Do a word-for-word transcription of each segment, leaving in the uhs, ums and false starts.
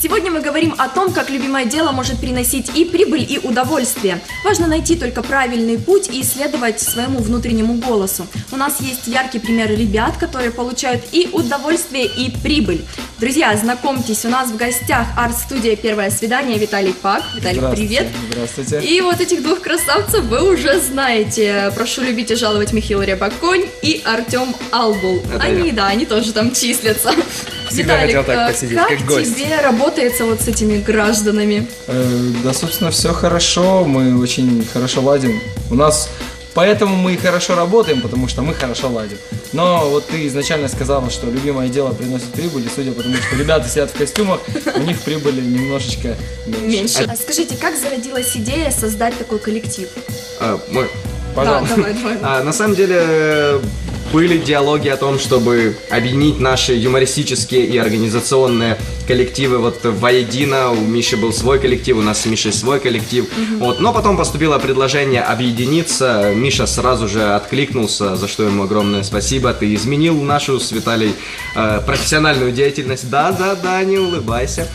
Сегодня мы говорим о том, как любимое дело может приносить и прибыль, и удовольствие. Важно найти только правильный путь и следовать своему внутреннему голосу. У нас есть яркий пример ребят, которые получают и удовольствие, и прибыль. Друзья, знакомьтесь, у нас в гостях арт-студия «Первое свидание» Виталий Пак. Виталий, привет. Здравствуйте. И вот этих двух красавцев вы уже знаете. Прошу любить и жаловать Михаил Рябоконь и Артем Албул. Это они, я. да, они тоже там числятся. Всегда Виталик, хотел так посидеть, как, как гость. тебе работается вот с этими гражданами? Э, да, собственно, все хорошо, мы очень хорошо ладим. У нас, поэтому мы и хорошо работаем, потому что мы хорошо ладим. Но вот ты изначально сказала, что любимое дело приносит прибыль, и судя по тому, что ребята сидят в костюмах, у них прибыли немножечко меньше. Меньше. А скажите, как зародилась идея создать такой коллектив? А, мы- Пожалуйста. Да, давай, давай. а, на самом деле были диалоги о том, чтобы объединить наши юмористические и организационные коллективы вот воедино. У Миши был свой коллектив, у нас с Мишей свой коллектив. Вот. Но потом поступило предложение объединиться. Миша сразу же откликнулся, за что ему огромное спасибо. Ты изменил нашу с Виталий э, профессиональную деятельность. Да-да-да, не улыбайся.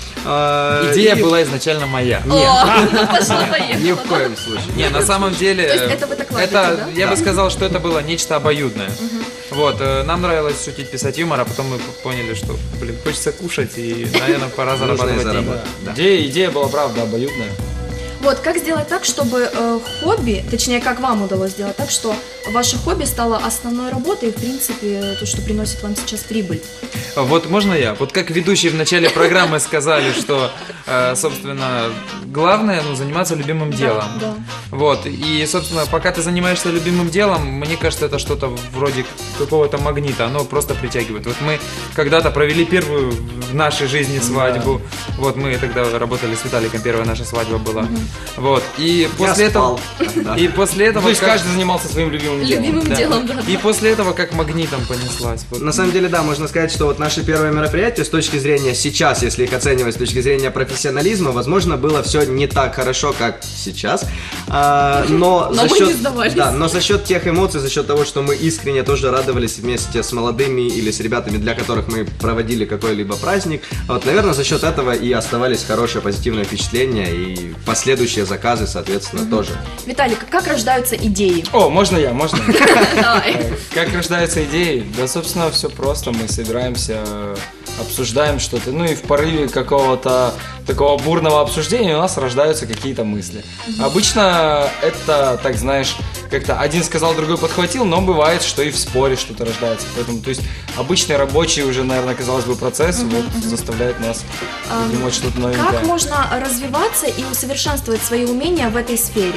Э, Идея и- была изначально моя. О, ну пошло-поехало. Ни в коем случае. Не, на самом деле, То есть это вы так ладите, это, да? я Да. бы сказал, что это было нечто обоюдное. Вот, э, нам нравилось шутить, писать юмор, а потом мы поняли, что, блин, хочется кушать и, наверное, пора Нужно и зарабатывать деньги. заработать. Да. Идея, идея была, правда, обоюдная. Вот, как сделать так, чтобы э, хобби, точнее, как вам удалось сделать так, что ваше хобби стало основной работой и, в принципе, то, что приносит вам сейчас прибыль? Вот можно я? Вот как ведущие в начале программы сказали, что, э, собственно, главное, ну, заниматься любимым делом. Да, Вот, и, собственно, пока ты занимаешься любимым делом, мне кажется, это что-то вроде какого-то магнита, оно просто притягивает. Вот мы когда-то провели первую в нашей жизни свадьбу, вот мы тогда работали с Виталиком, первая наша свадьба была, вот, и после Я этого... спал тогда. И после этого... То есть как- каждый занимался своим любимым делом. Любимым да. делом, да. И после этого как магнитом понеслась. Вот. На самом деле, да, можно сказать, что вот наши первые мероприятия с точки зрения сейчас, если их оценивать с точки зрения профессионализма, возможно, было все не так хорошо, как сейчас. А, но Но за мы счет, не сдавались. да, но за счет тех эмоций, за счет того, что мы искренне тоже радовались вместе с молодыми или с ребятами, для которых мы проводили какой-либо праздник, вот, наверное, за счет этого и оставались хорошие позитивные впечатления и последующие заказы, соответственно, тоже. Виталик, как рождаются идеи? О, можно я, можно? Давай. Как рождаются идеи? Да, собственно, все просто. Мы собираемся, обсуждаем что-то. Ну и в порыве какого-то такого бурного обсуждения у нас рождаются какие-то мысли. Обычно это, так знаешь, как-то один сказал, другой подхватил, но бывает, что и в споре что-то рождается. Поэтому, то есть, обычный рабочий уже, наверное, казалось бы, процесс вот заставляет нас придумать что-то новенькое. Как можно развиваться и усовершенствовать свои умения в этой сфере?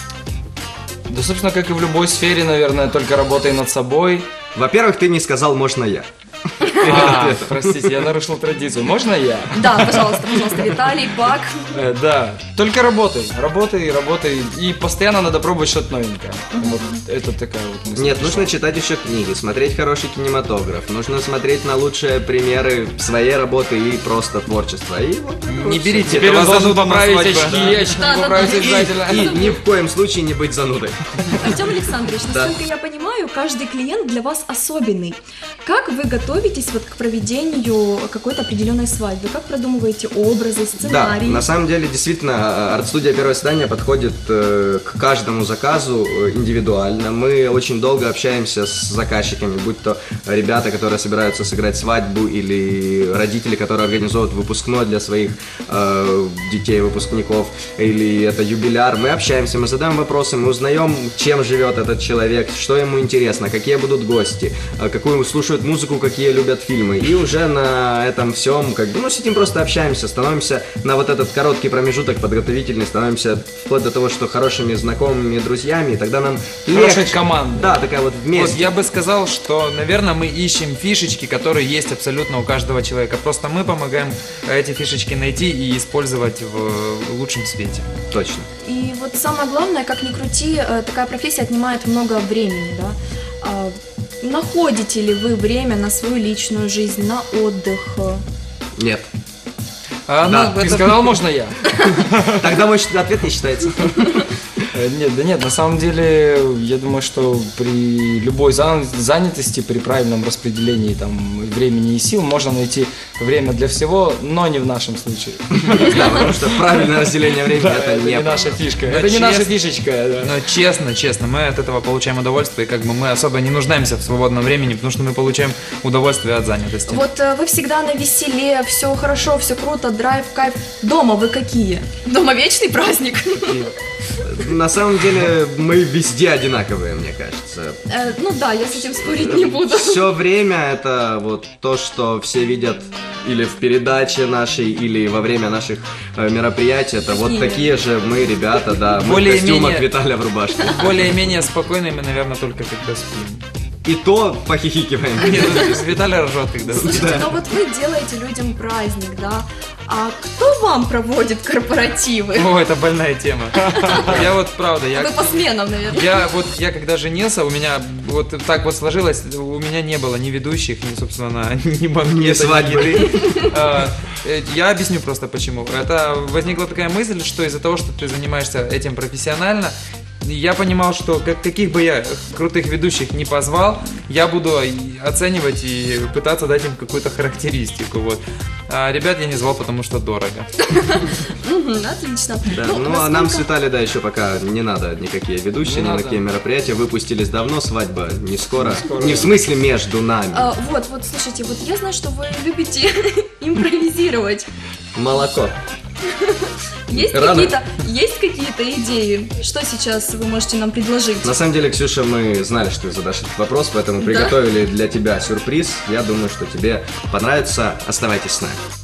Да, собственно, как и в любой сфере, наверное, только работай над собой. Во-первых, ты не сказал «можно я». А, простите, я нарушил традицию. Можно я? Да, пожалуйста, пожалуйста, Виталий, Пак. Э, да, только работай, работай, работай, и постоянно надо пробовать что-то новенькое. Вот это такая вот мысль. Нет, нужно читать еще книги, смотреть хороший кинематограф, нужно смотреть на лучшие примеры своей работы и просто творчества. И вот это Не вот берите, Теперь это он вас должен занудно поправить назвать, очки, да. очки Да, да, поправить да. обязательно. всё. И ни в коем случае не быть занудой. Артем Александрович, Да. насколько я понимаю, каждый клиент для вас особенный. Как вы готовитесь вот к проведению какой-то определенной свадьбы? Как продумываете образы, Да, сценарий? на самом деле, действительно, арт-студия «Первое свидание» подходит э, к каждому заказу э, индивидуально. Мы очень долго общаемся с заказчиками, будь то ребята, которые собираются сыграть свадьбу, или родители, которые организовывают выпускной для своих э, детей, выпускников, или это юбиляр. Мы общаемся, мы задаем вопросы, мы узнаем, чем живет этот человек, что ему интересно, какие будут гости, э, какую слушают музыку, какие любят фильмы. И уже на этом всем, как бы, ну, с этим просто общаемся, становимся на вот этот короткий промежуток подготовительный, становимся вплоть до того, что хорошими знакомыми, друзьями, и тогда нам Хорошая легче. команда. Да, такая вот Вот вместе. я бы сказал, что, наверное, мы ищем фишечки, которые есть абсолютно у каждого человека. Просто мы помогаем эти фишечки найти и использовать в лучшем свете. Точно. И вот самое главное, как ни крути, э, такая профессия отнимает много времени, да? А, находите ли вы время на свою личную жизнь, на отдых? Нет. А, Да, ну, Ты это- сказал, можно я? Тогда мой ответ не считается. Э, Нет, да нет, на самом деле, я думаю, что при любой зан- занятости, при правильном распределении там, времени и сил можно найти время для всего, но не в нашем случае. Да, потому что правильное разделение времени Да, это это не не наша фишка. Но Это не наша честно- фишечка. да. Но честно, честно, мы от этого получаем удовольствие, как бы мы особо не нуждаемся в свободном времени, потому что мы получаем удовольствие от занятости. Вот э, вы всегда на веселе, все хорошо, все круто, драйв, кайф. Дома вы какие? Дома вечный праздник. На самом деле мы везде одинаковые, мне кажется. Э, Ну да, я с этим спорить не буду. Все время это вот то, что все видят или в передаче нашей, или во время наших э, мероприятий. Это вот Такие. такие же мы, ребята, да. Мы в Более-менее- костюмах, Виталя в рубашке. Более-менее спокойные мы, наверное, только когда спим. И то похихикиваем. Нет, Виталий ржет, когда спит. Слушайте, ну вот вы делаете людям праздник, да? А кто вам проводит корпоративы? О, это больная тема. Я вот, правда, я... Вы по сменам, наверное. Я вот, я когда женился, у меня вот так вот сложилось, у меня не было ни ведущих, ни, собственно, ни банкета, Ни свадьбы. еды. А, э, Я объясню просто почему. Это возникла такая мысль, что из-за того, что ты занимаешься этим профессионально, я понимал, что как, каких бы я крутых ведущих не позвал, я буду и оценивать и пытаться дать им какую-то характеристику. Вот. А ребят я не звал, потому что дорого. Мгм, отлично. Да, ну а нам с насколько- Виталием, да, еще пока не надо никакие ведущие, Не ни на надо. какие мероприятия. Выпустились давно, свадьба не скоро. Не в смысле между нами. А, вот, вот, слушайте, вот я знаю, что вы любите импровизировать. Молоко. Есть Рано. какие-то, есть какие-то идеи? Что сейчас вы можете нам предложить? На самом деле, Ксюша, мы знали, что ты задашь этот вопрос, поэтому приготовили для тебя сюрприз. Я думаю, что тебе понравится. Оставайтесь с нами.